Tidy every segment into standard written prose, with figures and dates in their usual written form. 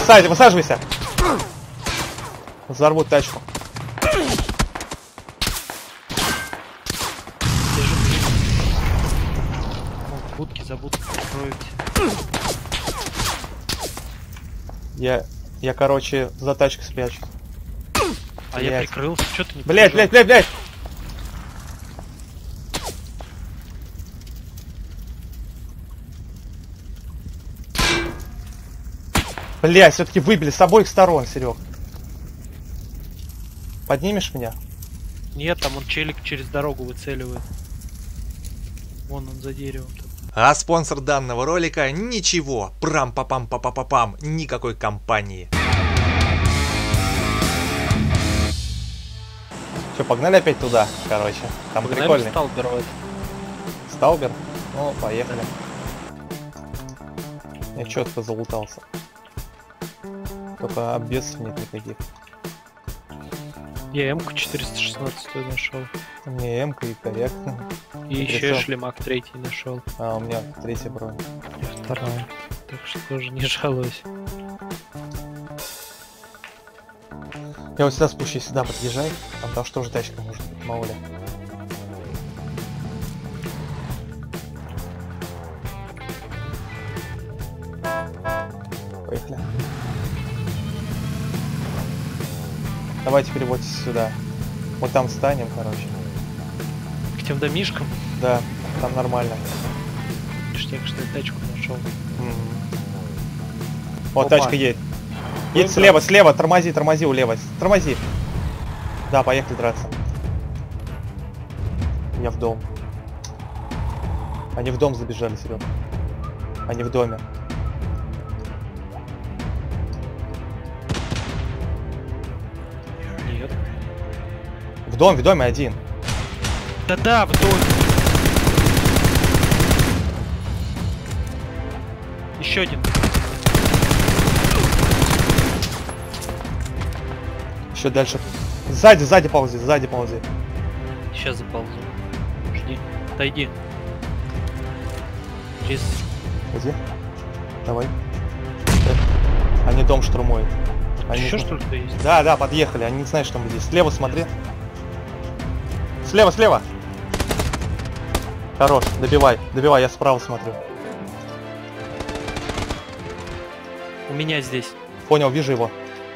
Высаживайся. Взорвут тачку. Будки за будки строить. Я, короче, за тачкой спрячу. А я прикрылся, что ты не блять. Блять, все-таки выбили с обоих сторон, Серег. Поднимешь меня? Нет, там он челик через дорогу выцеливает. Вон он за деревом. А спонсор данного ролика ничего, прам-папам-папа-папам, никакой компании. Че, погнали опять туда, короче. Там Погнали прикольный. Сталбер. Сталбер? Ну, поехали. Я четко залутался. Только обвесов нет никаких. Я М-ку 416 нашел. Не М-ка и корректно. И еще шлемак третий нашел. А, у меня третья броня. Вторая. Так что тоже не жалуюсь. Я вот сюда спущусь, сюда подъезжай. Там что же тачка может быть, мало ли. Поехали. Давайте переводитесь сюда. Вот там встанем, короче. К тем домишкам? Да, там нормально. Ништяк, что я тачку нашел. Вот Опа. тачка едет. Едет слева, тормози улево. Тормози. Да, поехали драться. Я в дом. Они в дом забежали, Серега. Они в доме. Нет. В доме один. Да-да, в доме. Еще один. Еще дальше. Сзади ползи. Сейчас заползу. Жди. Отойди. Через... Где? Давай. Они дом штурмуют. Они Еще что-то есть? Да, подъехали. Они не знают, что мы здесь. Слева смотри. Слева. Хорош, добивай, я справа смотрю. У меня здесь. Понял, вижу его.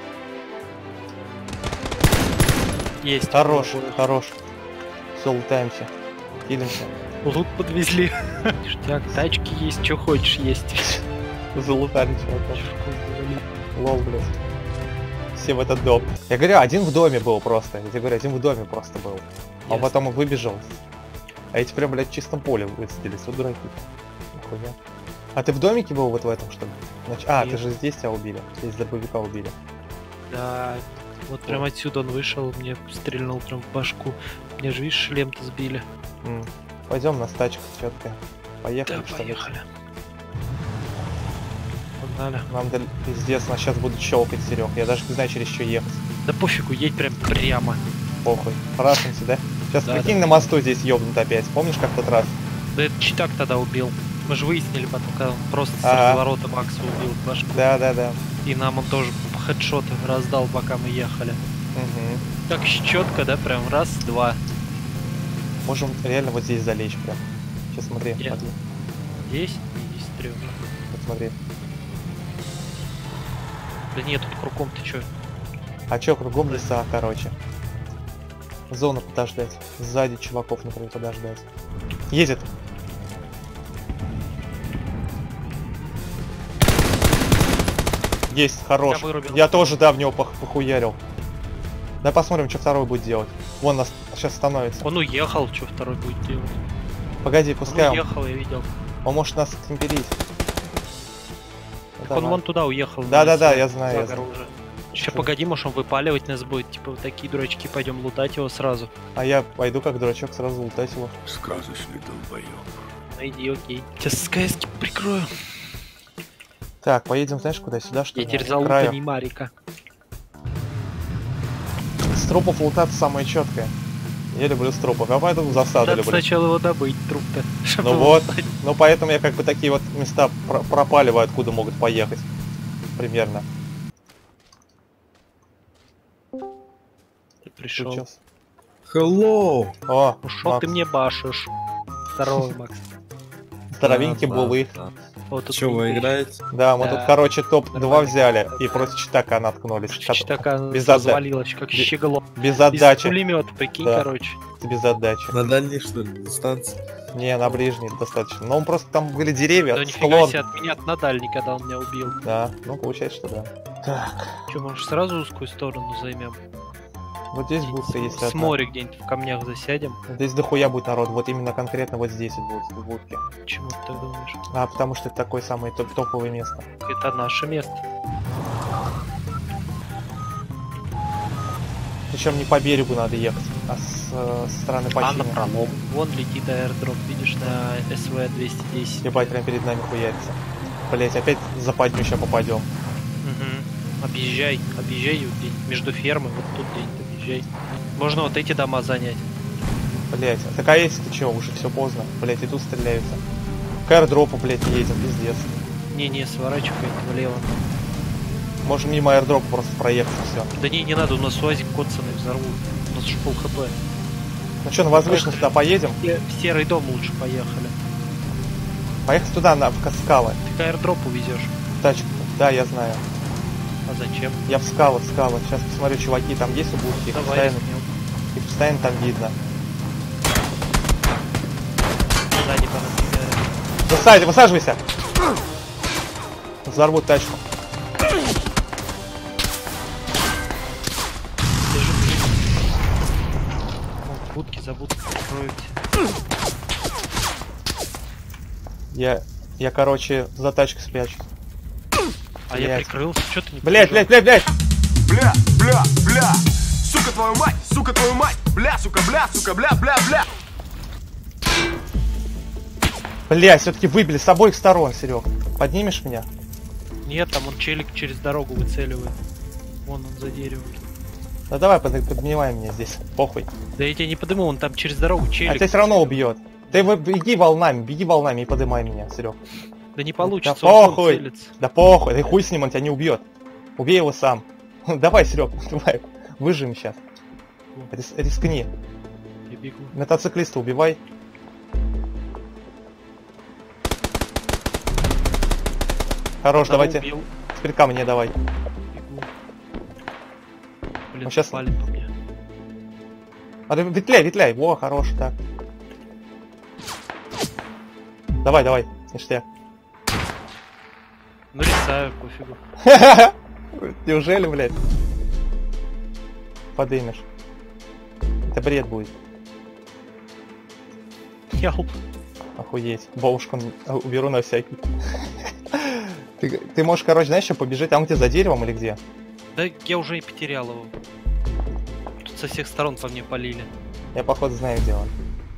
Есть. Хорош. Все, лутаемся. Кидимся. Лут подвезли. Ништяк, тачки есть, что хочешь есть. Залутали чувака. Лол, блядь. Все в этот дом. Я говорю, один в доме был просто. Я тебе говорю, один в доме просто был. А потом он выбежал. А эти прям, блядь, в чистом поле высадились. Вот дураки. Нихуя. А ты в домике был вот в этом, что ли? А, ты же здесь тебя убили. Здесь дробовика убили. Да. Вот прям отсюда он вышел, мне стрельнул прям в башку. Мне же, видишь, шлем-то сбили. Пойдем на тачку четко. Поехали, Да, что ли? поехали. Погнали. Нам пиздец, нас сейчас будут щелкать, Серег. Я даже не знаю, через что ехать. Да пофигу, едь прямо. Похуй. Красимся, да? Сейчас Да, прикинь, на мосту здесь ёбнут опять. Помнишь, как в тот раз? Да это читак тогда убил. Мы же выяснили потом, когда он просто с Ага. разворота Макса убил в башку. Да. И нам он тоже хедшоты раздал, пока мы ехали. Угу. Так четко, да, прям раз, два. Можем реально вот здесь залечь прям. Сейчас смотри, Где? смотри. Здесь? Здесь стрёмно. Вот смотри. Да нет, тут кругом ты чё? А чё, кругом леса, короче. Зону подождать. Сзади чуваков, например, подождать. Едет. Есть, хорош. Я вырубил. Я тоже, да, в него похуярил. Давай посмотрим, что второй будет делать. Вон нас сейчас становится. Он уехал, что второй будет делать? Погоди, пускай Он он. уехал, я видел. Он может нас темперить. Так он вон туда уехал. Да, вниз, я знаю, я за гору знаю. уже. Еще погоди, может он выпаливать нас будет. Типа вот такие дурачки, пойдем лутать его сразу. А я пойду как дурачок сразу лутать его. Сказочный долбоёб. Найди, окей. Сейчас с КСки прикрою. Так, поедем, знаешь, куда? Сюда, что Я ли? теперь К за краю. лутани Марика. С трупов лутаться самое четкое. Я люблю с трупов, а поэтому засаду Надо люблю. сначала его добыть, труп-то. чтобы Ну его вот, лутать. ну поэтому я как бы такие вот места пропаливаю, откуда могут поехать. Примерно. пришел. Включился. Hello! О, Ну шо Макс, ты мне башишь? Здорово, Макс. здоровенький булы. Вот тут Че, вы не играете? Да, мы Да. тут, короче, топ-2 Нормально. взяли и против Читака наткнулись. Читака без отда- завалилась, как Без- щегло. Без Из отдачи. пулемета, прикинь, Да. короче. Без отдачи. На дальней, что ли, дистанции? Не, на ближней достаточно. Но он просто там были деревья, Да нифига склон. себе, от меня на дальний, когда он меня убил. Да, ну получается, что да. Так, Че, может сразу узкую сторону займем? вот здесь будто есть С одна. моря где-нибудь в камнях засядем? Здесь дохуя будет народ, вот именно конкретно вот здесь вот будет, в будке. Почему ты так думаешь? А, потому что это такое самое топовое место. Это наше место. Причем не по берегу надо ехать, а со стороны А почины. напролом. Вон летит аирдроп, видишь, на СВ-210. Ебать, прям перед нами хуярится. Блять, опять в западню сейчас попадем. Угу. Объезжай, объезжай где между фермой, вот тут где-нибудь объезжай. Можно вот эти дома занять. Блять, так а если ты чё, уже все поздно. Блять, и тут стреляются. К аирдропу, блять, едем, пиздец. Не-не, сворачивай влево. Можем мимо аирдропа просто проехать, все. Да не надо, у нас УАЗик коцаный взорвут. У нас же пол хп. Ну что, на возвышенность туда поедем? В серый дом лучше поехали. Поехать туда, в скалы. Ты к аирдроп увезешь. Тачку. Да, я знаю. А зачем? Я в скалы. Сейчас посмотрю, чуваки там есть у будки. Их Давай, постоянно, рискнем. их постоянно там видно. Сзади по нас Высаживайся! Взорвут тачку. Будки за будки откроют. Я, короче, за тачкой спрячу. А я Блядь. прикрылся, что ты не Блять, побежал? блять! Бля, бля, бля, сука твою мать, бля, сука, бля, бля. Блять, все-таки выбили с обоих сторон, Серег. Поднимешь меня? Нет, там он челик через дорогу выцеливает. Вон он за деревом. Ну давай, поднимай меня здесь. Похуй. Да я тебя не подыму, он там через дорогу челик. А тебя все равно убьет. Ты беги волнами и подымай меня, Серег. Да не получится, Да он похуй. целится. Да похуй, ты хуй с ним, он тебя не убьет. Убей его сам. Давай, Серег, давай. Выжим сейчас. Рискни. Я бегу. Мотоциклиста убивай. Хорош, Одного давайте. убил. Теперь ко мне давай. Бегу. Блин, Ну, щас- попали по мне. А, ветляй. Во, хорош, так. Давай, ништяк. Нарисаю, пофигу. Неужели, блядь? Подымешь. Это бред будет. Help. Охуеть. Бабушку уберу на всякий. Ты можешь, короче, знаешь, что побежать? А он где, за деревом или где? Да я уже и потерял его. Тут со всех сторон по мне полили. Я, походу, знаю, где он.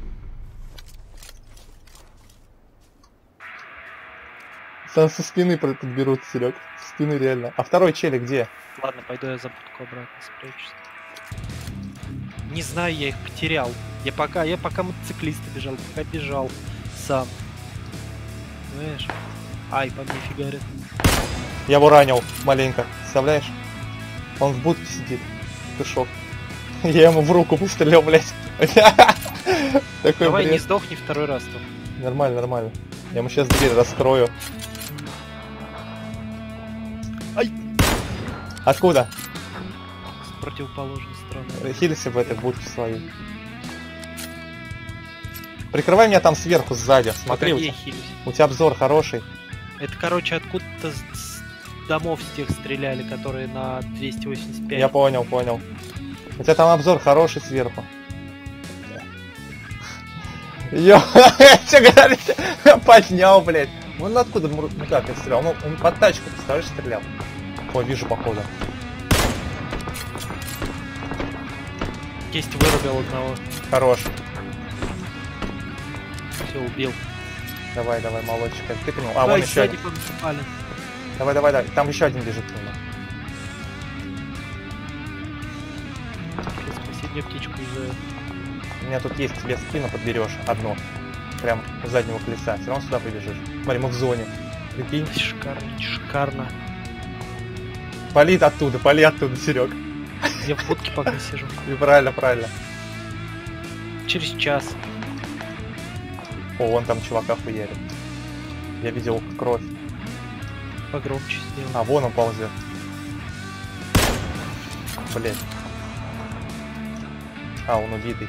Со спины подберут, Серег. Со спины реально. А второй челик где? Ладно, пойду я за будку обратно спрячусь. Не знаю, я их потерял. Я пока мотоциклиста бежал, пока бежал сам. Знаешь? Ай, по мне фигарит. Я его ранил маленько. Представляешь? Он в будке сидит. Пешок. Я ему в руку выстрелил, блядь. Такой Давай не бред. сдохни второй раз там. Нормально. Я ему сейчас дверь раскрою. Ай! Откуда? С противоположной стороны. Хилься в этой будке своей. Прикрывай меня там сверху, сзади. Смотри, Погоди, я хилюсь. у тебя обзор хороший. Это, короче, откуда-то с домов с тех стреляли, которые на 285. Я понял. У тебя там обзор хороший сверху. Ё, что говоришь? Поднял, блядь. Он откуда, ну как, я стрелял? Ну, он под тачку, представляешь, стрелял. Ой, вижу, походу. Есть вырубил одного. Хорош. Все, убил. Давай, молодчик. Ты понял? А, вон Ай, еще сзади один. по мне попали. Давай. Там еще один бежит к нему. Сейчас последнюю птичку из-за... У меня тут есть, тебе спину подберешь одну. Прям у заднего колеса. Все равно сюда побежишь. Смотри, мы в зоне. Прикинь. Шикарно. Пали оттуда, Серег. Я в будке пока сижу. И правильно, правильно. Через час. О, вон там чувака хуярит. Я видел кровь. Погромче сделал. А, вон он ползет. Блять. А, он убитый.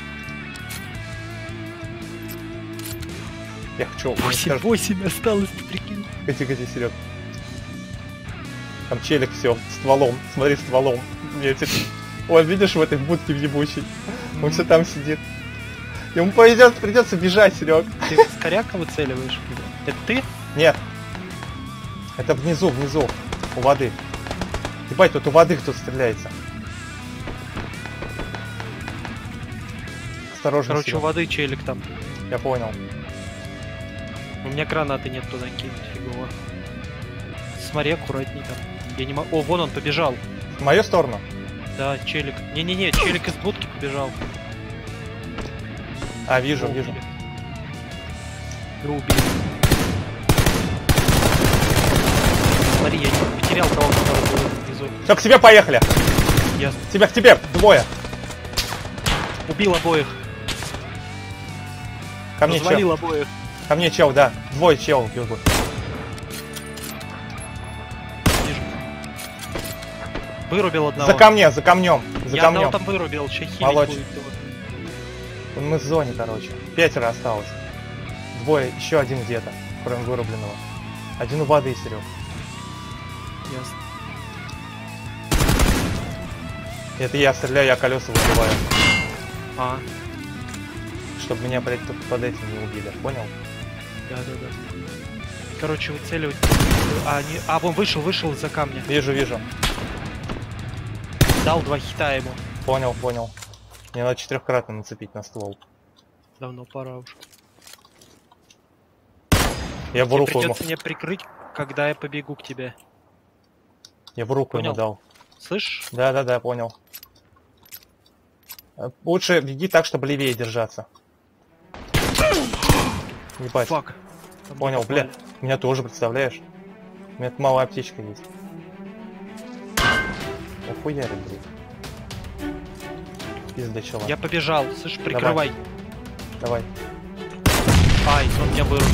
Я хочу... 8 осталось, ты прикинь. Готи, Серег. Там челик все, стволом. Смотри, стволом. Метит. Ой, видишь, в этой будке въебучей. Он все там сидит. Ему придется бежать, Серег. Ты с коряка выцеливаешь? Это ты? Нет. Это внизу, у воды. Ебать, тут у воды кто стреляется. Осторожно, Короче, у Серег. воды челик там. Я понял. У меня гранаты нет туда кинуть, фигово. Смотри, аккуратней там. Я не могу... О, вон он побежал. В мою сторону? Да, челик. Не-не-не, челик из будки побежал. А, вижу. Его убили. Смотри, я не потерял того, который был внизу. Все, к себе поехали. Ясно. К тебе, двое. Убил обоих. Ко мне чел. Развалил обоих. Ко мне чел, да. Двое челов бегут. Вижу. Вырубил одного. За камнем. За Я одного камнем. там вырубил, сейчас хилить Молодец. будет его. Мы в зоне, короче. 5 осталось. Двое, еще один где-то, кроме вырубленного. Один у воды, Серег. Ясно. Это я стреляю, я колеса выбиваю. А, Чтобы меня, блядь, тут под этим не убили. Понял? да. Короче, выцеливать. Вон вышел из-за камня. Вижу. Дал 2 хита ему. Понял. Мне надо 4-кратно нацепить на ствол. Давно пора уж. Я в Тебе руку ему. придется меня прикрыть, когда я побегу к тебе. Я в руку Понял? ему дал. Слышь? Да, понял. Лучше беги так, чтобы левее держаться. Ебать. Фак. Там Понял, попали. бля. Меня тоже, представляешь? У меня тут малая аптечка есть. Охуярит, блядь. Пизда чела. Я побежал, слышь, прикрывай. Давай. Ай, он меня вырубил.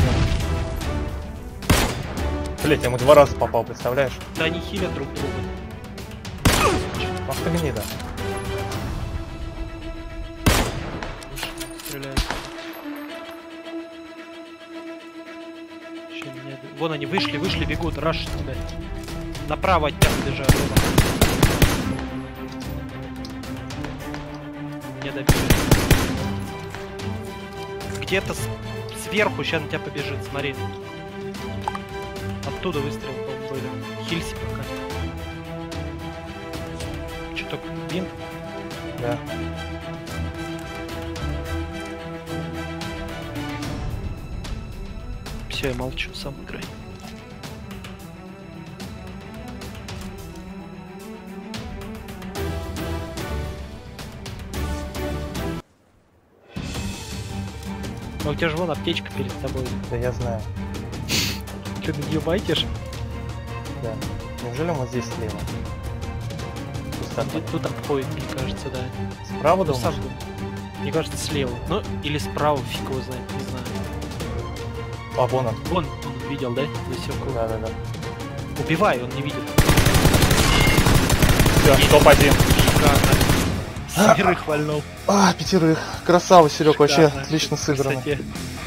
Блять, я ему 2 раза попал, представляешь? Да они хилят друг друга. Ах ты гнида. Стреляют. Ща меня... Вон они вышли, бегут, рашат тебя. Направо от тебя бежат. Не добили. Где-то сверху сейчас на тебя побежит, смотри. Оттуда выстрел, по-моему, были. Хильси пока. Что только бинт? Да. Все, я молчу, сам играй. А у тебя же вон аптечка перед тобой. Да я знаю. Ты на нее байтишь? Да. Неужели он вот здесь слева? Пустота. Тут обходит, мне кажется, да. Справа, Ну, сам думаешь? думаю. Мне кажется, слева. Ну, или справа, фиг его знает, не знаю. А, вон он. Вон, он видел, да? Засек его. Да. Убивай, он не видит. Все, топ-1. Шикарно. 7 вальнул. А, 5. Красава, Серег, вообще Шикарно. отлично сыграно. Кстати,